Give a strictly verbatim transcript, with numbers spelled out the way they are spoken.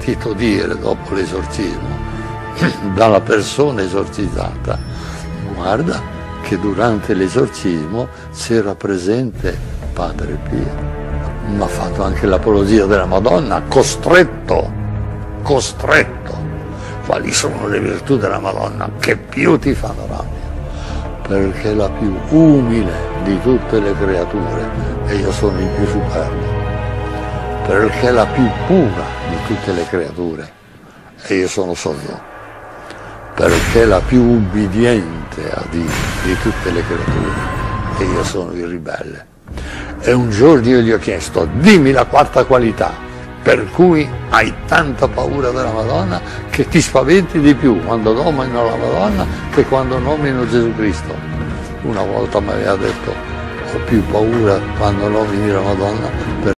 sentito dire dopo l'esorcismo dalla persona esorcizzata: guarda che durante l'esorcismo c'era presente Padre Pio. Mi ha fatto anche l'apologia della Madonna, costretto, costretto. Quali sono le virtù della Madonna che più ti fanno rabbia? Perché è la più umile di tutte le creature e io sono il più superbo. Perché è la più pura di tutte le creature e io sono solo. Perché è la più ubbidiente a Dio di tutte le creature e io sono il ribelle. E un giorno io gli ho chiesto: dimmi la quarta qualità per cui hai tanta paura della Madonna che ti spaventi di più quando nomino la Madonna che quando nomino Gesù Cristo. Una volta mi aveva detto: ho più paura quando nomini la Madonna